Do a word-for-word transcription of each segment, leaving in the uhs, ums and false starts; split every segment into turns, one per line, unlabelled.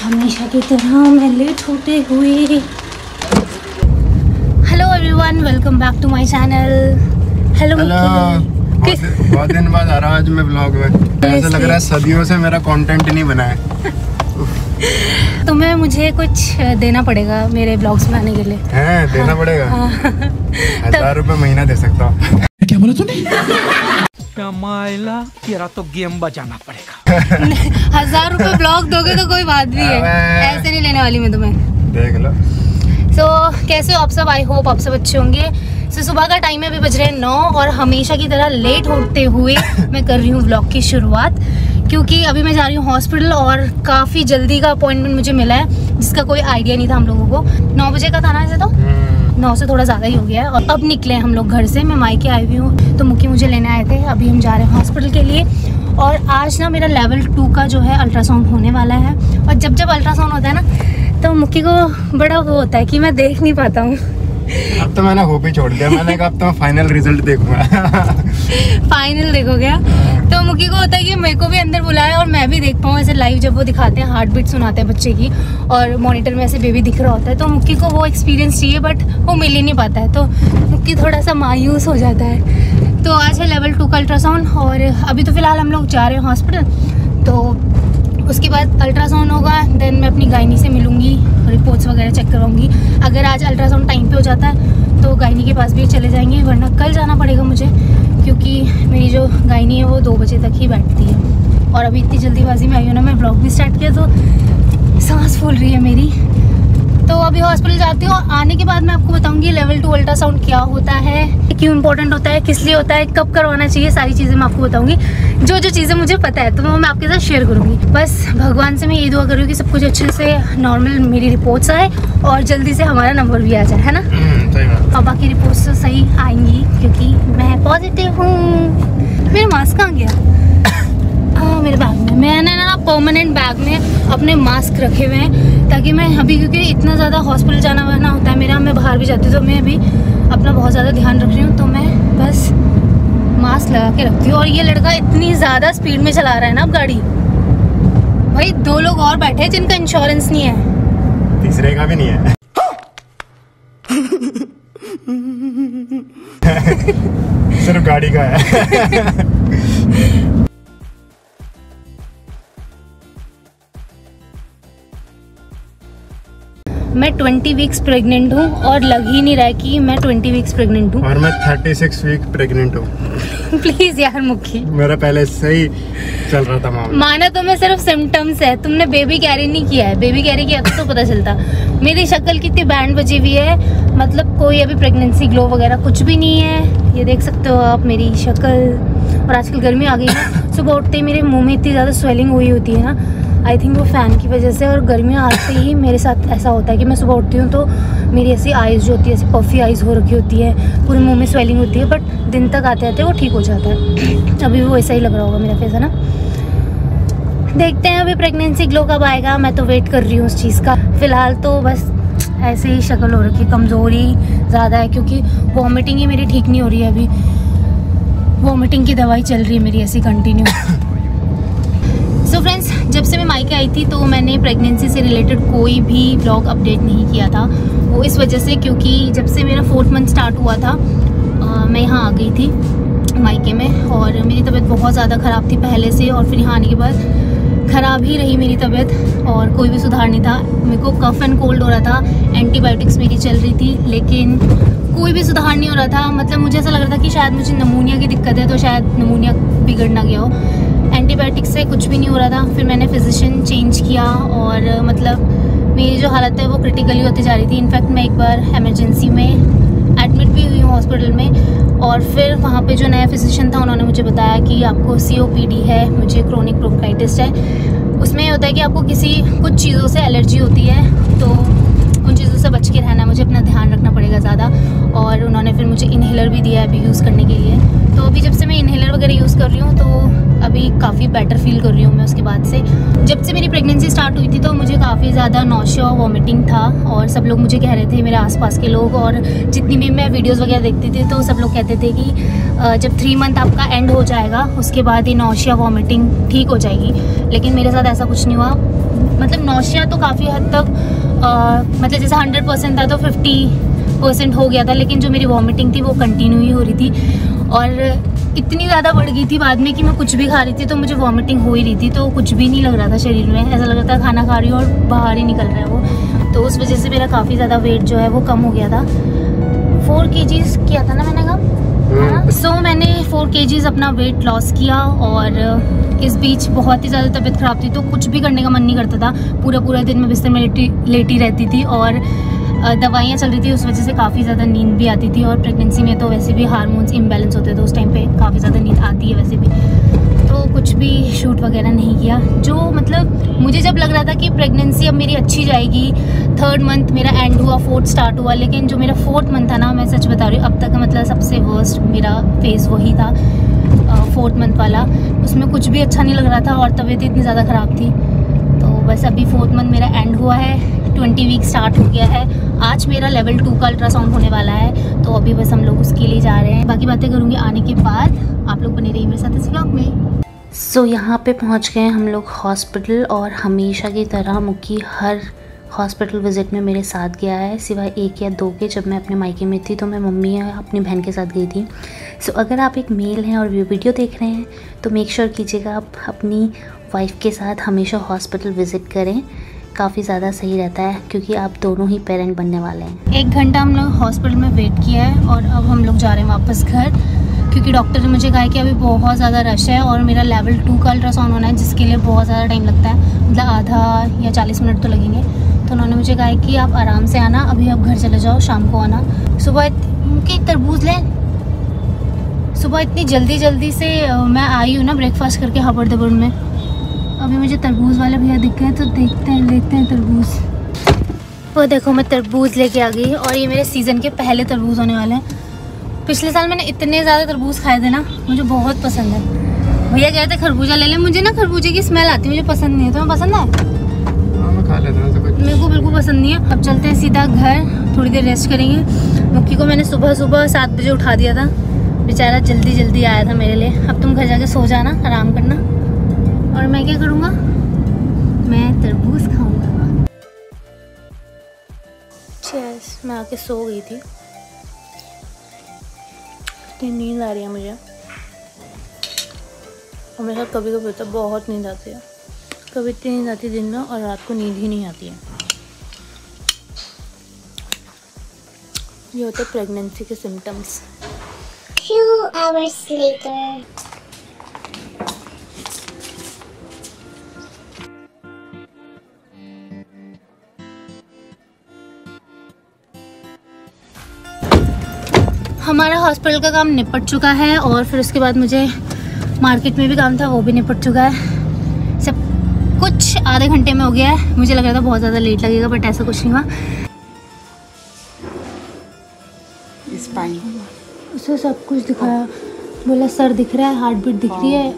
हमेशा की तरह मैं लेट होते हुए। Hello everyone, welcome back to my channel. Hello,
बहुत दिन बाद आ रहा आज मैं ब्लॉग में। ऐसा लग रहा है सदियों से मेरा कंटेंट नहीं बना है।
तुम्हें मुझे कुछ देना पड़ेगा मेरे ब्लॉग्स में आने के लिए।
हैं, देना हाँ, पड़ेगा हाँ। हजार रुपए महीना दे सकता हूँ। क्या बोला तूने?
तेरा तो गेम बजाना पड़ेगा।
हजार रुपए ब्लॉग दोगे तो कोई बात नहीं है, ऐसे नहीं लेने वाली मैं तुम्हें।
देख लो।
सो so, कैसे हो आप सब? आई होप आप सब अच्छे होंगे। सो so, सुबह का टाइम है, अभी बज रहे हैं नौ और हमेशा की तरह लेट होते हुए मैं कर रही हूँ व्लॉग की शुरुआत, क्योंकि अभी मैं जा रही हूँ हॉस्पिटल और काफ़ी जल्दी का अपॉइंटमेंट मुझे मिला है, जिसका कोई आइडिया नहीं था हम लोगों को। नौ बजे का था ना ऐसे, तो नौ से थोड़ा ज़्यादा ही हो गया है। और अब निकले हम लोग घर से, मैं मायके आई हुई हूँ, तो मुक्की मुझे लेने आए थे। अभी हम जा रहे हैं हॉस्पिटल के लिए। और आज ना मेरा लेवल टू का जो है अल्ट्रासाउंड होने वाला है। और जब जब अल्ट्रासाउंड होता है ना, तो मुक्की को बड़ा वो होता है कि मैं देख नहीं पाता हूँ।
अब तो मैंने होप ही छोड़ दिया। मैंने कहा अब तो मैं फाइनल रिजल्ट देखूंगा।
फाइनल देखो क्या? तो मुक्की को होता है कि मेरे को भी अंदर बुलाए और मैं भी देख पाऊँ ऐसे लाइव, जब वो दिखाते हैं हार्ट बीट सुनाते हैं बच्चे की और मॉनिटर में ऐसे बेबी दिख रहा होता है। तो मुक्की को वो एक्सपीरियंस चाहिए, बट वो मिल ही नहीं पाता है, तो मुक्की थोड़ा सा मायूस हो जाता है। तो आज है लेवल टू का अल्ट्रासाउंड और अभी तो फिलहाल हम लोग जा रहे हैं हॉस्पिटल। तो उसके बाद अल्ट्रासाउंड होगा, देन मैं अपनी गायनी से मिलूंगी, रिपोर्ट्स वगैरह चेक करवाऊंगी। अगर आज अल्ट्रासाउंड टाइम पे हो जाता है तो गायनी के पास भी चले जाएंगे, वरना कल जाना पड़ेगा मुझे, क्योंकि मेरी जो गायनी है वो दो बजे तक ही बैठती है। और अभी इतनी जल्दीबाजी में आई हूँ ना, मैं ब्लॉग भी स्टार्ट किया तो सांस फूल रही है मेरी। तो अभी हॉस्पिटल जाती हूँ, आने के बाद मैं आपको बताऊंगी लेवल टू अल्ट्रासाउंड क्या होता है, क्यों इंपॉर्टेंट होता है, किस लिए होता है, कब करवाना चाहिए, सारी चीज़ें मैं आपको बताऊंगी। जो जो चीज़ें मुझे पता है तो वो मैं आपके साथ शेयर करूँगी। बस भगवान से मैं ये दुआ कर रही हूँ कि सब कुछ अच्छे से नॉर्मल मेरी रिपोर्ट्स आए और जल्दी से हमारा नंबर भी आ जाए, है ना। और बाकी रिपोर्ट्स तो सही आएंगी क्योंकि मैं पॉजिटिव हूँ। मेरा मास्क कहाँ गया? हाँ, मेरे बैग में। मैंने ना परमानेंट बैग में अपने मास्क रखे हुए हैं, ताकि मैं अभी, क्योंकि इतना ज़्यादा हॉस्पिटल जाना वाना होता है मेरा, मैं बाहर भी जाती हूँ, तो मैं अभी अपना बहुत ज़्यादा ध्यान रख रही हूँ। तो मैं बस मास्क लगा के रखती हूँ। और ये लड़का इतनी ज़्यादा स्पीड में चला रहा है ना अब गाड़ी। भाई दो लोग और बैठे हैं जिनका इंश्योरेंस नहीं है,
तीसरे का भी नहीं है। सिर्फ गाड़ी का है।
मैं ट्वेंटी वीक्स प्रेग्नेंट हूँ और लग ही नहीं रहा है कि मैं ट्वेंटी वीक्स प्रेग्नेंट हूँ।
और मैं थर्टी सिक्स वीक प्रेग्नेंट हूँ।
प्लीज यार मुक्की,
मेरा पहले से ही चल रहा था मामला।
माना तो मैं सिर्फ सिम्टम्स है, तुमने बेबी कैरी नहीं किया है। बेबी कैरी किया तो पता चलता। मेरी शक्ल कितनी बैंड बजी हुई है, मतलब कोई अभी प्रेगनेंसी ग्लो वगैरह कुछ भी नहीं है। ये देख सकते हो आप मेरी शक्ल। और आजकल गर्मी आ गई है, सुबह उठते ही मेरे मुँह में इतनी ज़्यादा स्वेलिंग हुई होती है ना, आई थिंक वो फ़ैन की वजह से। और गर्मियाँ आते ही मेरे साथ ऐसा होता है कि मैं सुबह उठती हूँ तो मेरी ऐसी आइज़ जो होती है, ऐसी पफी आइज़ हो रखी होती है, पूरे मुंह में स्वेलिंग होती है, बट दिन तक आते आते वो ठीक हो जाता है। अभी भी वो ऐसा ही लग रहा होगा मेरा फेस, है ना। देखते हैं अभी प्रेगनेंसी ग्लो कब आएगा, मैं तो वेट कर रही हूँ उस चीज़ का। फ़िलहाल तो बस ऐसे ही शक्ल हो रखी है, कमज़ोरी ज़्यादा है, क्योंकि वॉमिटिंग ही मेरी ठीक नहीं हो रही है। अभी वॉमिटिंग की दवाई चल रही है मेरी ऐसी कंटिन्यू। सो so फ्रेंड्स, जब से मैं मायके आई थी तो मैंने प्रेगनेंसी से रिलेटेड कोई भी ब्लॉग अपडेट नहीं किया था। वो इस वजह से, क्योंकि जब से मेरा फोर्थ मंथ स्टार्ट हुआ था आ, मैं यहाँ आ गई थी मायके में, और मेरी तबीयत बहुत ज़्यादा ख़राब थी पहले से, और फिर यहाँ आने के बाद ख़राब ही रही मेरी तबीयत और कोई भी सुधार नहीं था। मेरे को कफ एंड कोल्ड हो रहा था, एंटीबायोटिक्स मेरी चल रही थी, लेकिन कोई भी सुधार नहीं हो रहा था। मतलब मुझे ऐसा लग रहा था कि शायद मुझे नमूनिया की दिक्कत है, तो शायद नमूनिया बिगड़ ना गया हो। एंटीबायोटिक्स से कुछ भी नहीं हो रहा था। फिर मैंने फिजिशियन चेंज किया और मतलब मेरी जो हालत है वो क्रिटिकली होती जा रही थी। इनफैक्ट मैं एक बार इमरजेंसी में एडमिट भी हुई हूँ हॉस्पिटल में। और फिर वहाँ पे जो नया फिजिशियन था उन्होंने मुझे बताया कि आपको सी ओ पी डी है, मुझे क्रोनिक ब्रोंकाइटिस है। उसमें ये होता है कि आपको किसी कुछ चीज़ों से एलर्जी होती है, तो उन चीज़ों से बच के रहना, मुझे अपना ध्यान रखना पड़ेगा ज़्यादा। और उन्होंने फिर मुझे इन्हेलर भी दिया है अभी यूज़ करने के लिए। तो अभी जब से मैं इनहेलर वगैरह यूज़ कर रही हूँ तो अभी काफ़ी बेटर फील कर रही हूँ मैं उसके बाद से। जब से मेरी प्रेगनेंसी स्टार्ट हुई थी तो मुझे काफ़ी ज़्यादा नौशिया और वॉमिटिंग था, और सब लोग मुझे कह रहे थे, मेरे आसपास के लोग, और जितनी भी मैं वीडियोस वगैरह देखती थी तो सब लोग कहते थे कि जब थ्री मंथ आपका एंड हो जाएगा उसके बाद ही नौशिया वॉमिटिंग ठीक हो जाएगी। लेकिन मेरे साथ ऐसा कुछ नहीं हुआ। मतलब नौशिया तो काफ़ी हद तक आ, मतलब जैसे हंड्रेड परसेंट था तो फिफ्टी परसेंट हो गया था, लेकिन जो मेरी वॉमिटिंग थी वो कंटिन्यू ही हो रही थी, और इतनी ज़्यादा बढ़ गई थी बाद में कि मैं कुछ भी खा रही थी तो मुझे वॉमिटिंग हो ही रही थी। तो कुछ भी नहीं लग रहा था शरीर में, ऐसा लग रहा था खाना खा रही हूँ और बाहर ही निकल रहा है वो। तो उस वजह से मेरा काफ़ी ज़्यादा वेट जो है वो कम हो गया था। फोर केजीज़ किया था ना मैंने कहा, है ना। सो मैंने फोर केजीज़ अपना वेट लॉस किया, और इस बीच बहुत ही ज़्यादा तबीयत ख़राब थी तो कुछ भी करने का मन नहीं करता था। पूरा पूरा दिन मैं बिस्तर में लेटी लेटी रहती थी, और दवाइयाँ चल रही थी, उस वजह से काफ़ी ज़्यादा नींद भी आती थी। और प्रेगनेंसी में तो वैसे भी हार्मोन्स इम्बैलेंस होते थे, उस टाइम पे काफ़ी ज़्यादा नींद आती है वैसे भी। तो कुछ भी शूट वगैरह नहीं किया। जो मतलब मुझे जब लग रहा था कि प्रेगनेंसी अब मेरी अच्छी जाएगी, थर्ड मंथ मेरा एंड हुआ, फोर्थ स्टार्ट हुआ, लेकिन जो मेरा फोर्थ मंथ था ना, मैं सच बता रही हूँ अब तक का मतलब सबसे वर्स्ट मेरा फेज़ वही था, फोर्थ मंथ वाला। उसमें कुछ भी अच्छा नहीं लग रहा था और तबीयत इतनी ज़्यादा ख़राब थी। तो बस अभी फोर्थ मंथ मेरा एंड हुआ है, ट्वेंटी वीक स्टार्ट हो गया है। आज मेरा लेवल टू का अल्ट्रासाउंड होने वाला है, तो अभी बस हम लोग उसके लिए जा रहे हैं। बाकी बातें करूँगी आने के बाद। आप लोग बने रहिए मेरे साथ इस व्लॉग में। सो so, यहाँ पे पहुँच गए हम लोग हॉस्पिटल, और हमेशा की तरह मुक्की हर हॉस्पिटल विज़िट में मेरे साथ गया है, सिवाय एक या दो के। जब मैं अपने मायके में थी तो मैं मम्मी या अपनी बहन के साथ गई थी। सो so, अगर आप एक मेल हैं और वीडियो देख रहे हैं तो मेक श्योर कीजिएगा आप अपनी वाइफ के साथ हमेशा हॉस्पिटल विज़िट करें, काफ़ी ज़्यादा सही रहता है, क्योंकि आप दोनों ही पेरेंट बनने वाले हैं। एक घंटा हम लोग हॉस्पिटल में वेट किया है, और अब हम लोग जा रहे हैं वापस घर, क्योंकि डॉक्टर ने मुझे कहा कि अभी बहुत ज़्यादा रश है और मेरा लेवल टू का अल्ट्रासाउंड होना है, जिसके लिए बहुत ज़्यादा टाइम लगता है, मतलब आधा या चालीस मिनट तो लगेंगे। तो उन्होंने मुझे कहा कि आप आराम से आना, अभी आप घर चले जाओ, शाम को आना। सुबह के तरबूज लें, सुबह इतनी जल्दी जल्दी से मैं आई हूँ ना ब्रेकफास्ट करके हबड़ दबड़ में। अभी मुझे तरबूज वाले भैया दिख गए तो देखते हैं लेते हैं तरबूज। वो देखो मैं तरबूज लेके आ गई, और ये मेरे सीज़न के पहले तरबूज होने वाले हैं। पिछले साल मैंने इतने ज़्यादा तरबूज खाए थे ना, मुझे बहुत पसंद है। भैया कहते खरबूजा ले लें, मुझे ना खरबूजे की स्मेल आती है, मुझे पसंद नहीं है। तुम्हें पसंद है?
हाँ, मैं खा लेता हूँ, कुछ
मेरे को बिल्कुल पसंद नहीं है। अब चलते हैं सीधा घर, थोड़ी देर रेस्ट करेंगे। मुक्की को मैंने सुबह सुबह सात बजे उठा दिया था, बेचारा जल्दी जल्दी आया था मेरे लिए। अब तुम घर जाके सो जाना, आराम करना, और मैं क्या करूँगा, मैं तरबूज खाऊंगा। चेस मैं आके सो गई थी, इतनी नींद आ रही है मुझे। और मेरे साथ कभी कभी होता है, बहुत नींद आती है, कभी इतनी नींद आती है दिन में, और रात को नींद ही नहीं आती है। ये होते हैं प्रेगनेंसी के सिम्टम्स।
Two hours later.
हमारा हॉस्पिटल का काम निपट चुका है, और फिर उसके बाद मुझे मार्केट में भी काम था, वो भी निपट चुका है। सब कुछ आधे घंटे में हो गया है। मुझे लग रहा था बहुत ज़्यादा लेट लगेगा, बट ऐसा कुछ नहीं हुआ। उसे सब कुछ दिखाया, बोला सर दिख रहा है, हार्ट बीट दिख रही है,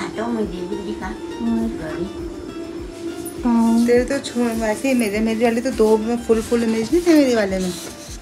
तेरे तो छोड़ वैसे इमेज है, मेरी वाली तो दो में फुल फुल इमेज नहीं थे मेरे वाले में।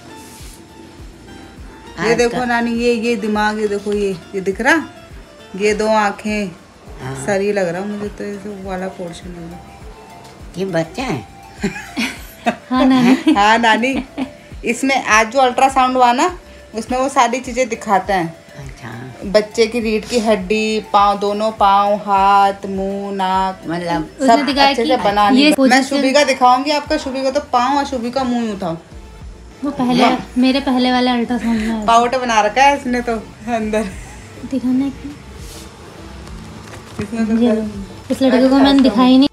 ये देखो नानी, ये ये दिमाग, ये देखो, ये ये दिख रहा, ये दो आंखें, सर ही लग रहा मुझे तो, ये वाला पोर्शन है।
ये बच्चा है?
हाँ नानी।
हाँ नानी, इसमें आज जो अल्ट्रासाउंड हुआ ना, उसमें वो सारी चीजें दिखाते हैं।
अच्छा।
बच्चे की रीढ़ की हड्डी, पाँव, दोनों पाँव, हाथ, मुंह, नाक,
मतलब
सब अच्छे से बना
ये
ली। मैं
position-
शुभी का दिखाऊंगी आपका, शुभी का तो पाँव और शुभी का मुंह उठाओ।
वो पहले मेरे पहले वाले अल्ट्रासाउंड में
पाउडर बना रखा है इसने तो अंदर,
दिखाना है कि
इसमें तो
ये लो। इस लड़के को मैंने दिखाई नहीं।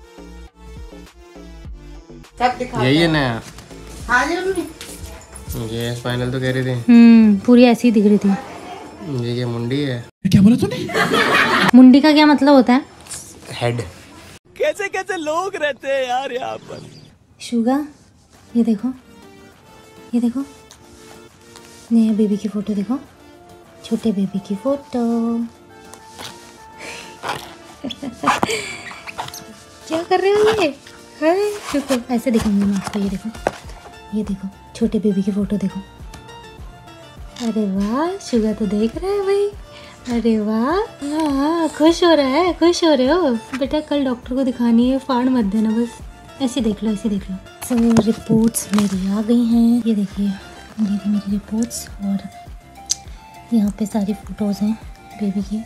सब दिखा।
यही है नया।
हाँ जी मम्मी,
ये स्पाइनल तो कह रही थी,
हम्म पूरी ऐसी दिख रही थी।
ये क्या मुंडी है?
क्या बोला तूने?
मुंडी का क्या मतलब होता है?
हेड।
कैसे कैसे लोग रहते हैं यार यहाँ पर।
शुगा, ये देखो, ये देखो, ये बेबी की फोटो देखो, छोटे बेबी की फोटो। क्या कर रहे हो ये? अरे देखो, ऐसे दिखाऊंगी मैं आपको। ये देखो, ये देखो छोटे बेबी की फ़ोटो देखो। अरे वाह, शुगर तो देख रहा है भाई। अरे वाह, हाँ खुश हो रहा है। खुश हो रहे हो बेटा? कल डॉक्टर को दिखानी है, फाड़ मत देना बस। ऐसे देख लो, ऐसे देख लो। सब रिपोर्ट्स मेरी आ गई हैं। ये देखिए, ये थी मेरी रिपोर्ट्स और यहाँ पे सारी फ़ोटोज़ हैं बेबी की।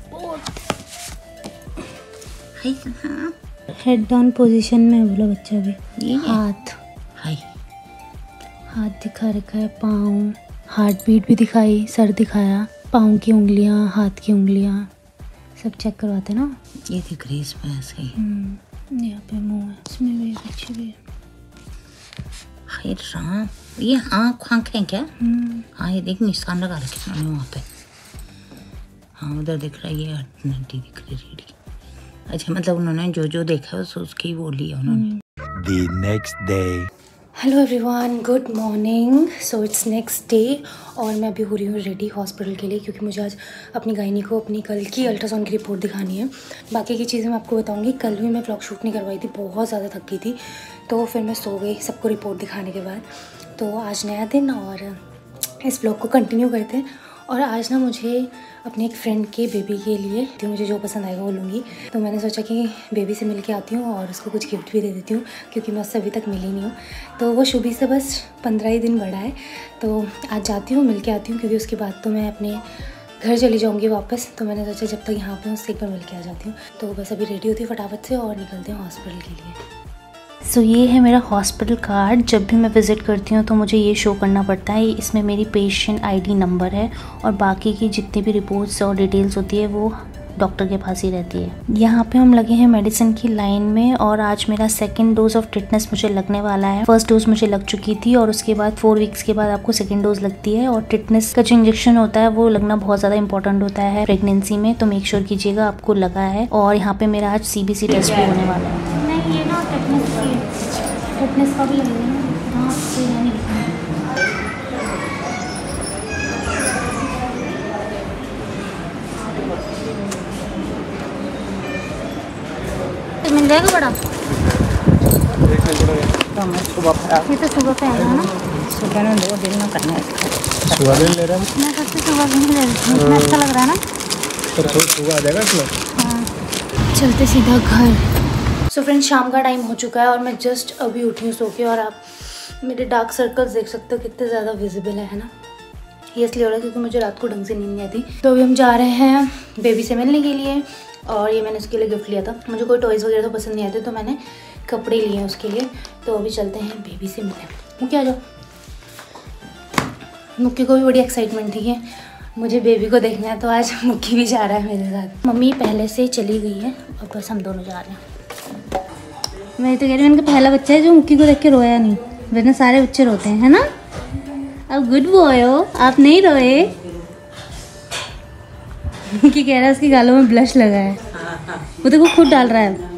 हेड डाउन पोजीशन में बोला बच्चा भी। हाथ
हाय
हाथ दिखा रखा है, पाँव, हार्ट बीट भी दिखाई, सर दिखाया, पाँव की उंगलियां, हाथ की उंगलियां सब चेक करवाते ना।
ये दिख रही है इसमें ऐसे ही।
यहाँ पे मुंह है, इसमें भी अच्छी भी है।
हाय राम, ये आँख आँखें क्या? हाँ ये देख, निशान लगा रखे उन्होंने वहाँ पे। हाँ उधर दिख रहा है, ये हड्डी दिख रही रीढ़ी। अच्छा, मतलब उन्होंने जो जो देखा है उस उसकी वो लिया उन्होंने।
The next day.
Hello everyone, good morning. So it's next day और मैं अभी हो रही हूँ रेडी हॉस्पिटल के लिए, क्योंकि मुझे आज अपनी गायनी को अपनी कल की अल्ट्रासाउंड की रिपोर्ट दिखानी है। बाकी की चीज़ें मैं आपको बताऊँगी। कल भी मैं व्लॉग शूट नहीं करवाई थी, बहुत ज़्यादा थक गई थी, तो फिर मैं सो गई सबको रिपोर्ट दिखाने के बाद। तो आज नया दिन और इस व्लॉग को कंटिन्यू करते हैं। और आज ना मुझे अपने एक फ्रेंड के बेबी के लिए, तो मुझे जो पसंद आएगा वो लूँगी। तो मैंने सोचा कि बेबी से मिल के आती हूँ और उसको कुछ गिफ्ट भी दे देती हूँ, क्योंकि मैं उससे अभी तक मिली नहीं हूँ। तो वो शुभी से बस पंद्रह ही दिन बड़ा है, तो आज जाती हूँ, मिल के आती हूँ, क्योंकि उसके बाद तो मैं अपने घर चली जाऊँगी वापस। तो मैंने सोचा जब तक यहाँ पर उससे एक बार मिल के आ जाती हूँ। तो बस अभी रेडी होती हूँ फटाफट से और निकलती हूँ हॉस्पिटल के लिए। सो so, ये है मेरा हॉस्पिटल कार्ड। जब भी मैं विज़िट करती हूँ तो मुझे ये शो करना पड़ता है। इसमें मेरी पेशेंट आईडी नंबर है और बाकी की जितनी भी रिपोर्ट्स और डिटेल्स होती है वो डॉक्टर के पास ही रहती है। यहाँ पे हम लगे हैं मेडिसिन की लाइन में और आज मेरा सेकेंड डोज ऑफ टिटनेस मुझे लगने वाला है। फर्स्ट डोज मुझे लग चुकी थी और उसके बाद फोर वीक्स के बाद आपको सेकेंड डोज लगती है। और टिटनेस का जो इंजेक्शन होता है वो लगना बहुत ज़्यादा इंपॉर्टेंट होता है प्रेगनेंसी में, तो मेक श्योर कीजिएगा आपको लगा है। और यहाँ पे मेरा आज सी बी सी टेस्ट भी होने वाला है। नहीं, ये ना टिटनेस टिटनेस का भी लगेगा ना। हाँ, कोई नहीं मिल जाएगा बड़ा। ये तो सुबह पे आएगा ना।
सुबह में दो दिन में करना है।
सुबह दिन ले रहा हूँ
मैं सबसे सुबह भी नहीं ले रही हूँ, इतना अच्छा लग रहा है ना।
तो सुबह आ जाएगा इसमें।
हाँ, चलते सीधा घर। सो फ्रेंड्स, शाम का टाइम हो चुका है और मैं जस्ट अभी उठी हूँ सो के। और आप मेरे डार्क सर्कल्स देख सकते हो कितने ज़्यादा विजिबल है ना। ये इसलिए हो रहा है क्योंकि मुझे रात को ढंग से नींद नहीं आती। तो अभी हम जा रहे हैं बेबी से मिलने के लिए। और ये मैंने उसके लिए गिफ्ट लिया था। मुझे कोई टॉयज़ वगैरह तो पसंद नहीं आते, तो मैंने कपड़े लिए हैं उसके लिए। तो अभी चलते हैं बेबी से मिलने। मुक्की आ जाओ। मुक्की को भी बड़ी एक्साइटमेंट थी कि मुझे बेबी को देखना है, तो आज मुक्की भी जा रहा है मेरे साथ। मम्मी पहले से चली गई है और बस हम दोनों जा रहे हैं। मैं तो कह रही हूँ उनका पहला बच्चा है जो मुक्की को देख के रोया नहीं, वरना सारे बच्चे रोते हैं, है ना। अब गुड बॉय हो आप, नहीं रोए। मुक्की कह रहा है उसकी गालों में ब्लश लगा है, वो देखो खुद डाल रहा है।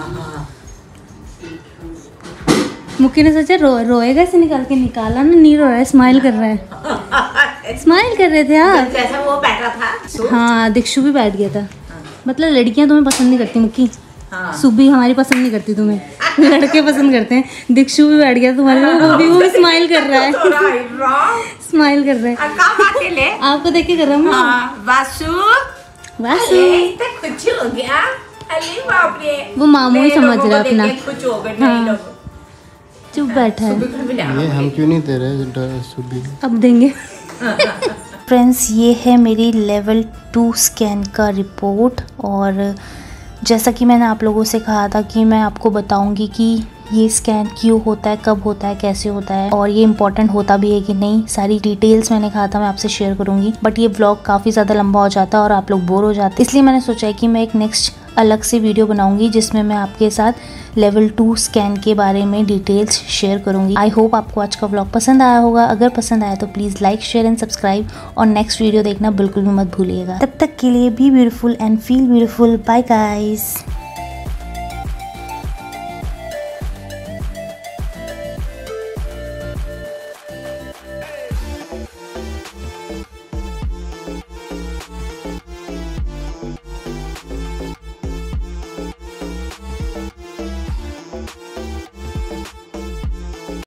मुक्की ने सोचा रो रोएगा, इसे निकाल के निकाला ना, नहीं रो रहा है, स्माइल कर रहा है। स्माइल कर रहे थे आप।
जैसा वो बैठा था।
हाँ, दीक्षु भी बैठ गया था। मतलब लड़कियां तुम्हें पसंद नहीं करती मुक्की। हाँ। सुबी हमारी पसंद नहीं करती तुम्हें, लड़के पसंद करते हैं। दीक्षु भी बैठ गया तुम्हारे में, वो भी वो भी स्माइल कर रहा है। स्माइल कर रहा है, आपको देख के कर रहा हूँ।
वासु
वासु
कुछ हो गया। अरे बाप रे,
वो मामू ही समझ रहा है अपना।
कुछ हो गया।
हाँ, चुप बैठा है।
ये हम क्यों नहीं दे रहे सुबह?
अब देंगे। फ्रेंड्स, ये है मेरी लेवल टू स्कैन का रिपोर्ट। और जैसा कि मैंने आप लोगों से कहा था कि मैं आपको बताऊंगी कि ये स्कैन क्यों होता है, कब होता है, कैसे होता है और ये इम्पोर्टेंट होता भी है कि नहीं, सारी डिटेल्स मैंने कहा था मैं आपसे शेयर करूंगी। बट ये व्लॉग काफ़ी ज़्यादा लंबा हो जाता है और आप लोग बोर हो जाते, इसलिए मैंने सोचा है कि मैं एक नेक्स्ट अलग से वीडियो बनाऊंगी जिसमें मैं आपके साथ लेवल टू स्कैन के बारे में डिटेल्स शेयर करूंगी। आई होप आपको आज का व्लॉग पसंद आया होगा। अगर पसंद आया तो please like, share and subscribe और नेक्स्ट वीडियो देखना बिल्कुल भी मत भूलिएगा। तब तक के लिए be beautiful and feel beautiful. Bye guys.